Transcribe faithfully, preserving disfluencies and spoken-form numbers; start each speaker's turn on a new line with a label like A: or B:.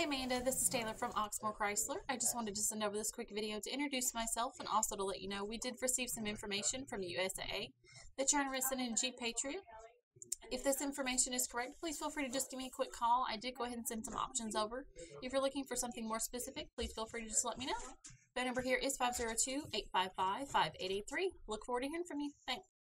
A: Amanda, this is Taylor from Oxmoor Chrysler. I just wanted to send over this quick video to introduce myself and also to let you know we did receive some information from U S A A that you're interested in a Jeep Patriot. If this information is correct, please feel free to just give me a quick call. I did go ahead and send some options over. If you're looking for something more specific, please feel free to just let me know. Phone number here is five zero two, eight five five, five eight eight three. Look forward to hearing from you. Thanks.